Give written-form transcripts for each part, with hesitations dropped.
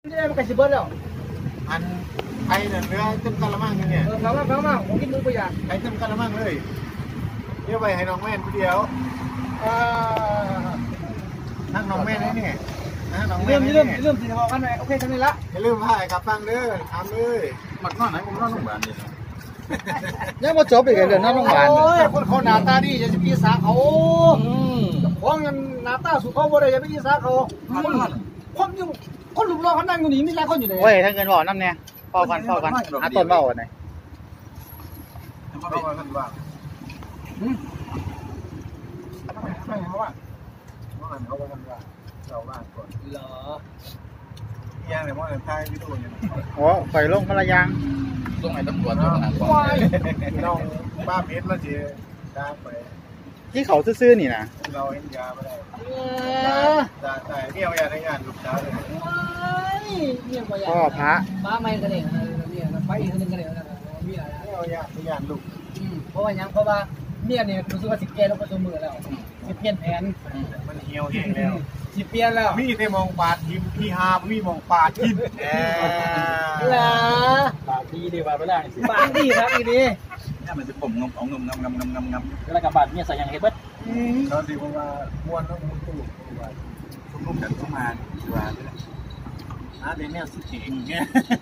นี่มันกระชิบเบิ้ลแล้วอันไอ้เนี่ยเนื้อเต็มกะละมังเนี่ยกะละมังผมกินมือไปอย่างไอ้เต็มกะละมังเลยเดี๋ยวไปให้น้องแม่นเดียวนั่งน้องแม่นได้เนี่ยน้องแม่นเริ่มสิบอกกันหน่อยโอเคกันนี่ละอย่าลืมพายกับฟังเด้อทำเลยมักนอนไหนผมนอนโรงพยาบาลนี่ยังมาจบอีกเดือนนั่นโรงพยาบาลโอ้ยคนเขาหน้าตาดีจะปีศาจเขาของเงินหน้าตาสุดเขาบ่ได้จะไปปีศาจเขาคนอยู่คนหลุมรอเขานั่งอยู่นี่มีหลายคนอยู่เลยเว้ยถ้าเงินบอกน้ำเนี่ยพอกันหาต้นเบากันไหนเขาว่าท่านว่าไม่เขาว่าเขาว่าท่านว่าเราว่าก่อนเหรอย่างเนี่ยว่าท้ายวิดีโอเนี่ยโอ้ไฟลงพละยางต้องให้ตำรวจต้องหาก่อนน้องบ้าเพชรแล้วจีได้ไปที่เขาซื่อๆนี่นะเราเห็นยาไม่ได้แต่เนี่ยยาในงานลูกสาวเลยพ่อพระบ้าไม่กันเองเนี่ยไปอีกคนนึงกันเองนะมีอะไรเนี่ยยาลูกเพราะว่ายังเพราะว่าเมียเนี่ยรู้สึกว่าสิแก่แล้วก็ตัวมือแล้วสิเปลี่ยนแผนมันเหี่ยวแห้งแล้วสิเปลี่ยนแล้วมีแต่มองปาดทิมพี่ฮามีมองปาดทิมเหรอปากดีดีว่าไปได้ปากดีครับอีนี่นี่มันจะผมงงงงแล้วกับบาดเนี่ยใส่ยังเห็ดเบิดเขาดีเพราะว่าม้วนต้องมุนตู้ทุ่มกันทุ่มมาว่าเลยเดี๋ยวเนี่ยสุดจริงเนี่ย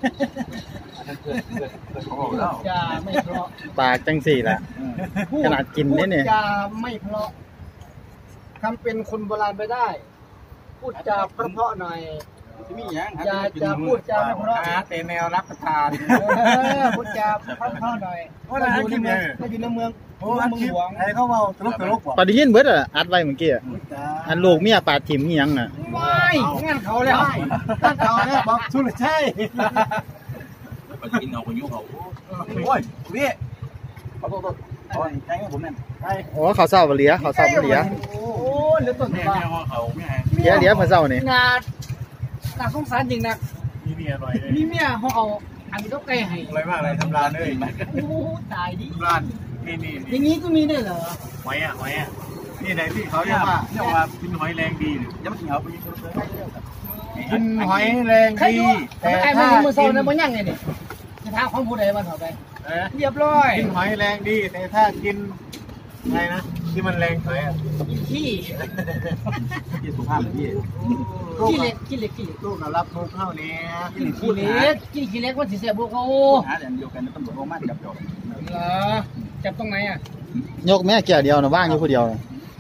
จะไม่เพราะปากจังสี่แหละขนาดกินนี่เนี่ยจะไม่เพราะทำเป็นคนโบราณไปได้พูดจาเพราะหน่อยจะพูดจาไม่เพราะแต่แนวรับประทานพูดจาเพราะหน่อยก็อยู่ในเมืองก็อยู่ในเมืองโอ้อันคลิปไอ้เขาเมาตลกปาดิยินเบิดอ่ะอัดไว้เมื่อกี้อันลูกเมียปาดถิ่มยังอ่ะไม่งั้นเขาแล้วตั้งเขาเนี่ยบอกสุดใช่ไปกินเอาคนยุ่งเขาโอ้ยพี่ขอโทษโอ้ยใช่ผมนั่นโอ้เขาเศร้าเหลียเขาเศร้าเหลียโอ้เหลือต้นเนี่ยเขาเดี๋ยวมาเศร้านี่น่าสงสารจริงนะมีเมียหน่อยเลยมีเมียเขาเอาอันนี้ก็ไกลให้อะไรมากเลยทำร้านเลยโอ้ตายดิร้านนี่อย่างนี้ก็มีได้เหรอหอยนี่ไหนที่เขาเรียกว่ากินหอยแรงดียังไม่กินเขาไปกินหอยแรงดีแต่ถ้ามือโซนนั้นมันยังไงเนี่ยจะท้าของผู้ใดมาต่อไปเรียบร้อยกินหอยแรงดีแต่ถ้ากินอะไรนะที่มันแรงหน่อยขี้สุภาพพี่ขี้เล็กลูกรับมุกเข้าเนี้ยขี้เล็กว่าสิเสียบุกเขาหาอย่างเดียวกันตำรวจโรมันจับจบเหรอจับตรงไหนอ่ะยกแม่แก่เดียวนะว่างอยู่คนเดียว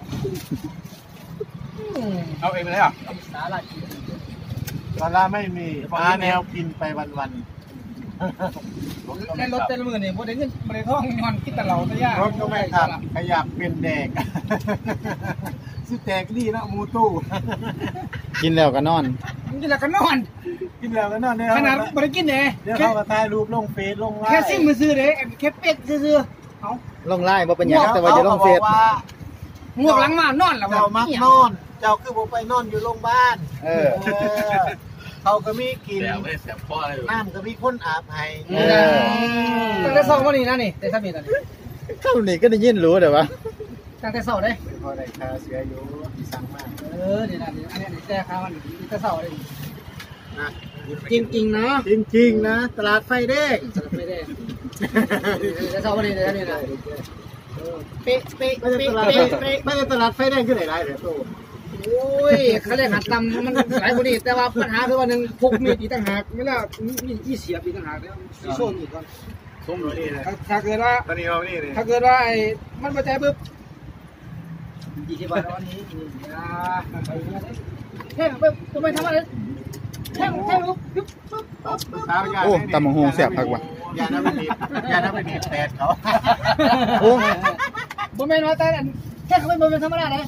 เอาเองเลยอ่ะสาระไม่มีแนวกินไปวันในรถเต็มมือเนี่ยพอได้เงินพอได้ท่องงอนคิดแต่เราแต่ยากรถก็ไม่ขับขยับเป็นแดกสุดแตกดีนะมูตู้กินแล้วก็นอนกินแล้วก็นอนเนี่ยขนาดบริกินเนี่ยเดี๋ยวเขาก็ถ่ายรูปลงเฟซลงไลน์แค่ซิ่งมือซื้อเลยแค่เป็ดซื้อเอาลงไลน์บ่เป็นอย่างแต่ว่าจะลงเฟซงวกหลังมานอนแล้วเจ้ามักนอนเจ้าคือผมไปนอนอยู่โรงพยาบาลเขาก็มีกินน้ำก็มีคนอาบให้ตั้งแต่เช้าวันนี้นะนี่แต่ถ้ามีตอนนี้เท่านี้ก็ได้ยินรู้เดี๋ยววะตั้งแต่เช้าเลยพอได้ค่าเสียอยู่ที่สั่งมาเดี๋ยวนะอันนี้แต่ค่าวันตั้งแต่เช้าเลยจริงนะตลาดไฟแดงแต่เช้าวันนี้แต่นี่นะเป๊ะไม่ได้ตลาดไฟแดงขึ้นไหนเลยโตโอ้ยเขาเรียกหัดตำมันหลายคนนี่แต่ว่าปัญหาคือว่าหนึ่งพกมีดอีกต่างหากไม่ล่ะมีที่เสียบอีกต่างหากแล้วที่ส้มอีกก่อนส้มนี่เลยถ้าเกิดว่าตอนนี้เอานี่เลยถ้าเกิดว่าไอ้มันมาใจปุ๊บ20 บาทวันนี้แค่ปุ๊บทำไมทำอะไรแค่ปุ๊บโอ้ตำมงหงเสียบผักว่ะอย่านับไปบีบแตกเขาโอ้บ่แม่นว่าแต่แค่เขาไม่บ่เป็นธรรมดาเลย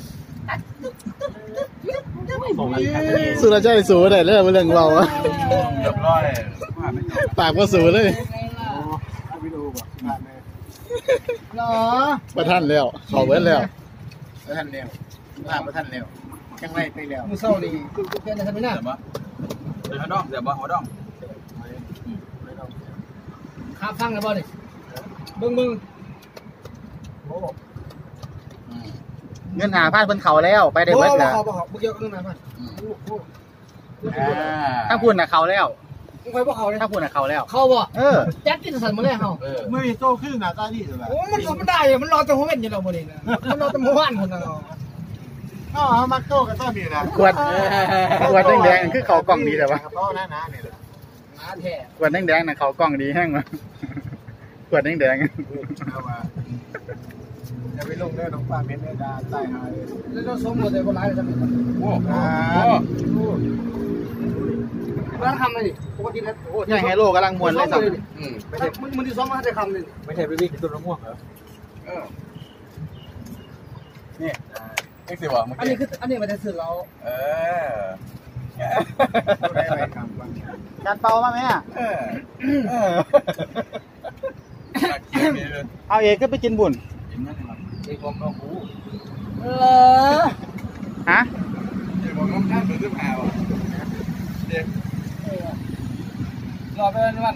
สุรชัยสูได้เลยเรื่องเราอะเรียบร้อยปากก็สูเลยวิดีโอบ่ผ่านเลยเหรอประท่านแล้วขอเว้นแล้วประท่านแล้วจังไรไปแล้วมือเศร้าดีเพื่อนจะทำไม่น่าเดี๋ยวดองเดี๋ยวหัวดองข้าฟังแล้วบ่ดิมึงเงินหาพาดบนเขาแล้วไปได้เว้นแล้วเกี่ยวกับเงินหาพาดถ้าพูดน่ะเขาแล้วมึงไปพวกเขาเลยถ้าพูดน่ะเขาแล้วเขาบ่ แจ็คกินสันมาเลยเขาไม่โตขึ้นหน้าตาดีสุดละโอ้มันทำไม่ได้อะมันรอแต่หัวเม็ดอยู่แล้วมื้อนี้นะมันรอแต่หัววันคนเราอ๋อมักโตกับต้นนี่นะขวดแดงๆคือเขากล่องดีแต่ว่าโตนะนี่แหละหาแท้ขวดแดงๆน่ะเขากล่องดีแห้งวะขวดแดงเอาว่าจะไปลงได้น้องป้าเม็ดได้ดาใต้หาเลยแล้วเราสมบูรณ์เลยบ่หลายเลยซั่นโอ้โหร้านคำเลยดิปกติแล้วโอ้ๆใช่ไฮโลกำลังมวนเลยสับไม่ใช่มันที่ซ้อมมาได้คำนึงไม่ใช่ไปวิ่งต้นมะม่วงเหรอนี่เอ็กซ์สิวะเมื่ออันกี้นี้คืออันนี้มันจะสื่อเราได้ไปคำบ้างการเป่ามาไหมอ่ะเอาเอกก็ไปกินบุญเด็กผมก็หูเหรอฮะเด็กผมก็ท่านเหมือนจะแพ้ว่ะเด็กรอไปวัน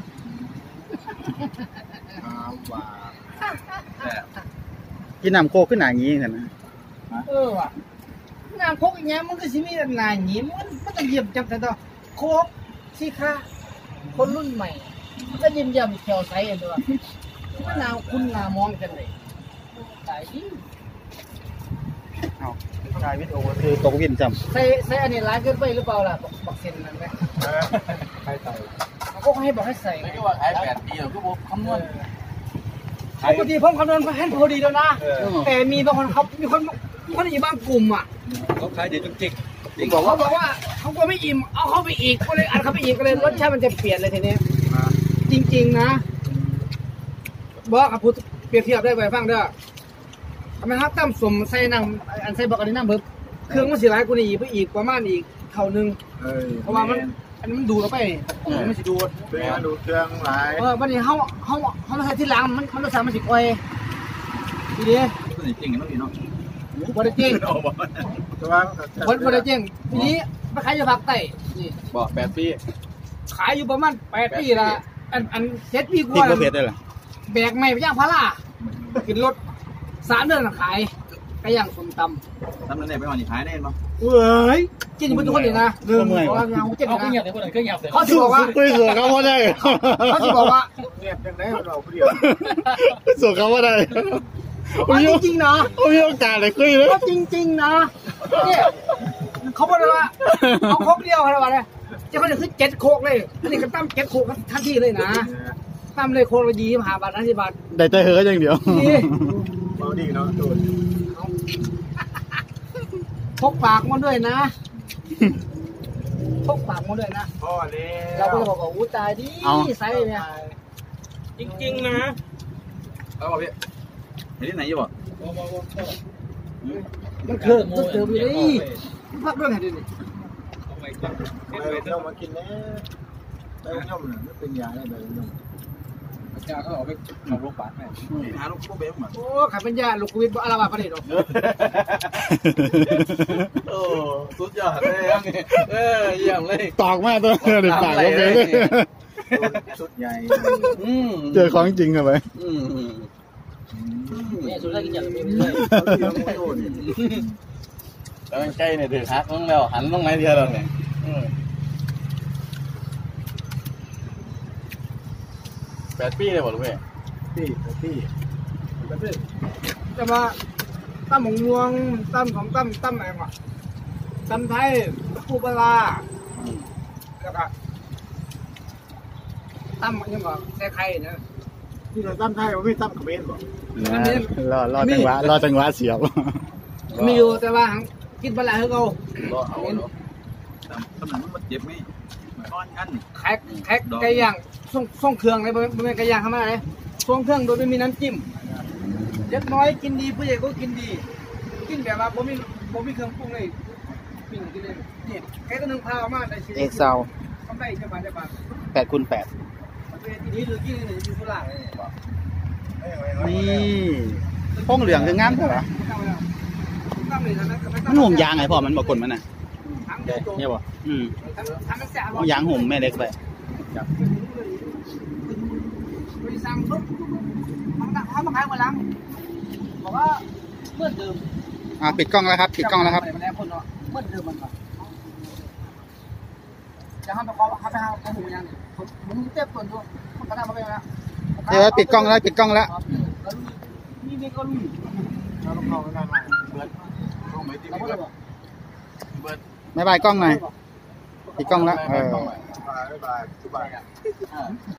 ว่าแต่กินน้ำโคกขึ้นหนางี้กันนะว่ะน้ำโคกอย่างเงี้ยมันก็สิมีแบบนายงี้มันต้องเยี่ยมจับแต่ต่อโคกสิค่ะคนรุ่นใหม่มันก็ยิ้มยิ้มเขียวใสอันตัวมันน่าคุณน่ามองกันเลยตายดิเอาชายวิทย์โอคือตกวินจใส่อันนี้ร้ายเกินไปหรือเปล่าล่ะบอกเซ็นนั่นไหมใครใส่เขาก็ให้บอกให้ใส่ไม่ก็ว่าขาย8 ปีแล้วก็บอกคำนวณปกติผมคำนวณให้พอดีแล้วนะแต่มีบางคนเขามีคนอีกบางกลุ่มอ่ะเขาขายเดี๋ยวจริงเขาบอกว่าเขาก็ไม่อิ่มเอาเข้าไปอีกก็เลยอัดเข้าไปอีกก็เลยรสชาติมันจะเปลี่ยนเลยทีนี้จริงๆนะบอกกับพูดเปรียบเทียบได้ไปฟังเด้อทำไมครับตั้มสมใส่น้ำอันใส่บอกอันนี้น้ำเพิ่มเครื่องมันสิร้ายกูนี่อีกประมาณอีกเท่านึงเพราะว่ามันอันนี้มันดูดออกไปมันสิดูดเครื่องดูเครื่องหลายวันนี้เขามาใส่ที่หลังมันรสชาติมันสิก่อยทีนี้ๆตัวนี้จริงนะพี่น้องบริจิงแต่ว่าบริจิงทีนี้มาขายอยู่ภาคใต้นี่บอก8 ปีขายอยู่ประมาณ8 ปีละอัน7 ปีกำพริกว่าประเภทได้เหรอแบกไม่ไปย่างพารากินรถ3 เดือนขายไก่ย่างส้มตำทำนั่นเนี่ยไปวันนี้ขายได้มั้งเว้ยกินอยู่บนทุกคนเลยนะเพราะว่าเจ็บนะเขาจะบอกว่าคุยส่วนเขาว่าได้เขาจะบอกว่าเงียบจังได้เราเดียวส่วนเขาว่าได้จริงๆนะมีโอกาสเลยคุยเลยก็จริงๆนะเนี่ยเขาบอกเลยว่าเอาโคกเดียวอะไรวะเนี่ยจะเขาจะขึ้น7 โคกเลยอันนี้ก็ตั้ม7 โคกทันทีเลยนะตั้มเลยโคกละ25 บาท30 บาทได้ใจเฮ้ยอย่างเดียวนี่เมาดีเนาะโดนพกปากมาด้วยนะพกปากมาด้วยนะพ่อเลยเราก็จะบอกว่าอู้ตายดิไซส์เนี่ยจริงๆนะแล้วบอกพี่ไปที่ไหนอยู่บ่มันเคิร์ฟมันเคิร์ฟอยู่ดิพักด้วยไงดิไปเรามากินแน่ไปย่อมเนี่ยไม่เป็นยาได้ไปย่อมจ้าเขาเอาไปขับรถปัดให้หาลูกพวกเบลมาโอ้ขับเป็นยาลูกคุยอะไรมาประเดี๋ยวโอ้สุดยอดเลยเยี่ยมเลยตอกมากตัวเด็กปากก็เป็นสุดใหญ่เจอของจริงกันไปเนี่ยสุดท้ายกินอย่างนี้เลยแล้วมันใกล้เนี่ยถือฮักต้องแล้วหันต้องไหนเดียวเราเนี่ย8 ปีเลยบ่ลูกเว้ยพี่จะมาตั้มหมงม่วงตั้มของตั้มอะไรวะตั้มไทยปูปลาแล้วก็ตั้มยังบอกใส่ไข่นะที่เราตั้มไทยว่าพี่ตั้มเขมรบอกรอจังหวะเสียบมีอยู่แต่ว่ากินปลาให้เขารอเอาเนาะตำแหน่งมันเจ็บไหมก้อนกันแขกไก่ย่างส่งเครื่องเลยไม่ไก่ย่างเข้ามาเลยส่งเครื่องโดยไม่มีน้ำจิ้มเล็กน้อยกินดีผู้ใหญ่ก็กินดีกินแบบว่าผมมีเครื่องปรุงเลยปิ้งกินเลยนี่แค่ตัวนึงพาออกมาได้เอ็กซาวทำได้จะบาท 8 x 8 ทีนี้หรือกินอยู่ที่ล่างเลยนี่พงเหลืองคืองามใช่ปะมันห่มยางไงพ่อมันบอกกลมันน่ะเนี่ยบ่เอายางห่มแม่เล็กไปบริษัทปุ๊บเขามาขายหมดแล้วบอกว่าเมื่อเดิมปิดกล้องแล้วครับปิดกล้องแล้วครับเมื่อเดิมมันก่อนจะห้ามไปขอห้ามไปห้ามไปหูยังมึงเต็มตัวด้วยมันก็ได้มาเป็นแล้วเดี๋ยวปิดกล้องแล้วปิดกล้องแล้วนี่ก็ลุยเราต้องเข้าได้ไหมเบิร์ดต้องไปที่เราก็เบิเลร์ยดบอกบ๊ายบายกล้องหน่อยปิดกล้องแล้วบ๊ายบายบ๊ายบาย